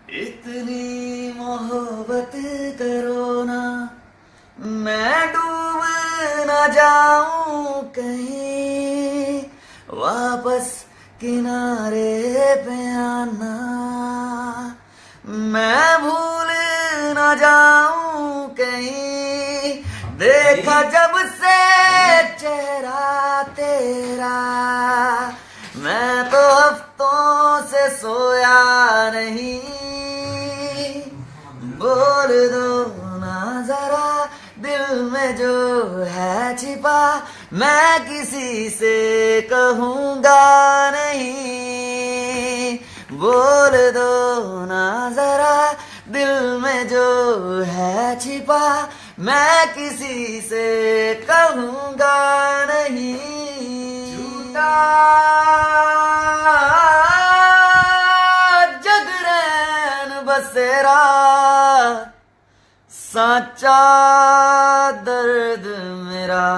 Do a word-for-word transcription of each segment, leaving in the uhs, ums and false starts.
इतनी मोहब्बत करो ना, मैं डूब न जाऊं कहीं, वापस किनारे पे आना, मैं भूल न जाऊं कहीं, देखा जब से चेहरा तेरा, मैं तो हफ्तों से सोया नहीं, बोल दो ना जरा दिल में जो है छिपा, मैं किसी से कहूँगा नहीं, बोल दो ना जरा दिल में जो है छिपा, मैं किसी से कहूँगा नहीं। झूठा जगरैन बसेरा, साचा दर्द मेरा,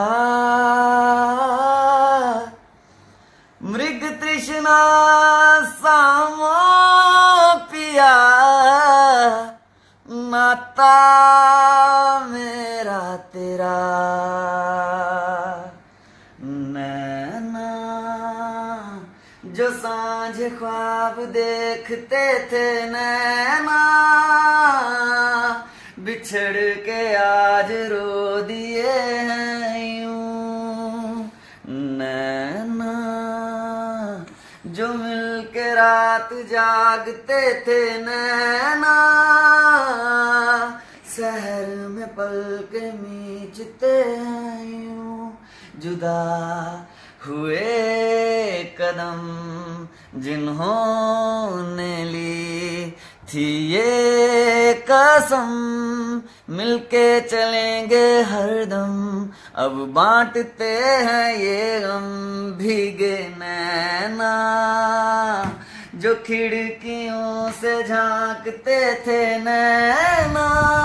मृग तृष्णा सामो पिया, नाता मेरा तेरा, नैना जो सांझ ख्वाब देखते थे नैना, बिछड़ के आज रो दिए हैं यूं, नैना जो मिल के रात जागते थे नैना, शहर में पल के मीचते हैं यूं, जुदा हुए कदम जिन्होंने ली थी ये कसम, मिलके चलेंगे हरदम, अब बांटते हैं ये गम, भीगे नैना जो खिड़कियों से झांकते थे नैना,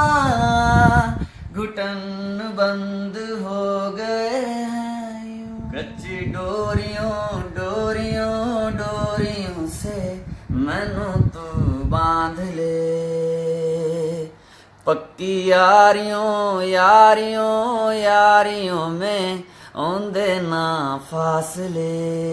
घुटन बंद हो गए हैं यूं, कच्ची डोरियों डोरियों डोरियों से मैनू तू बांध ले, पक्की यारियों यारियों यारियों में औंदे ना फासले,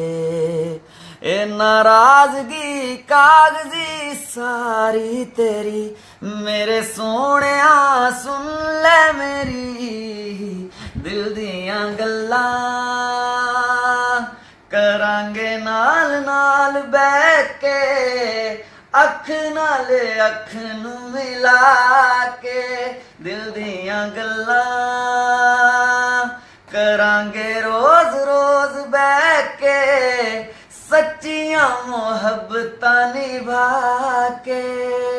ए नाराजगी कागजी सारी तेरी, मेरे सोहणिया सुन ले मेरी दिल दियां गल्लां, करांगे नाल नाल बैठ के, अख नाल अख नू मिला के, दिल दियां गल्लां करांगे रोज रोज बैठ के, सच्चियां मोहब्बतां निभा के।